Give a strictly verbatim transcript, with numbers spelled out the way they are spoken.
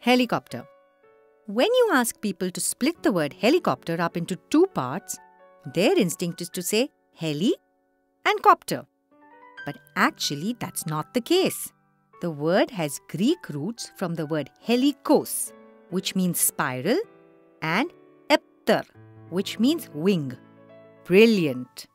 Helicopter. When you ask people to split the word helicopter up into two parts, their instinct is to say heli and copter. But actually, that's not the case. The word has Greek roots from the word helikos, which means spiral, and epter, which means wing. Brilliant!